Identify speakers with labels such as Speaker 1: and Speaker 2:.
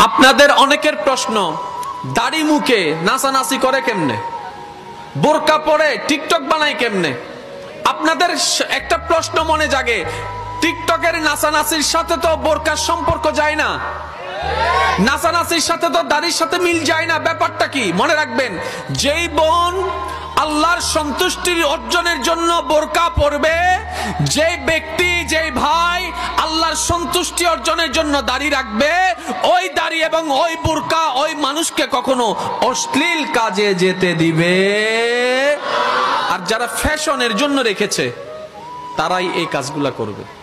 Speaker 1: আপনাদের অনেকের প্রশ্ন, দাড়ি মুখে নাচানাচি করে কেমনে, বোরকা পরে টিকটক বানায় কেমনে? আপনাদের একটা প্রশ্ন মনে জাগে, টিকটকের নাচানাচির সাথে তো বোরকার সম্পর্ক যায় না, নাচানাচির সাথে তো দাড়ির সাথে মিল যায় না। ব্যাপারটা কি মনে রাখবেন, যেই বোন আল্লাহর সন্তুষ্টির অর্জনের জন্য বোরকা পরবে, যে ব্যক্তি যেই ভাই আল্লাহর সন্তুষ্টি অর্জনের জন্য দাড়ি রাখবে, ওই দাড়ি এবং ওই বোরকা ওই মানুষকে কখনো অশ্লীল কাজে যেতে দিবে। আর যারা ফ্যাশনের জন্য রেখেছে তারাই এই কাজগুলা করবে।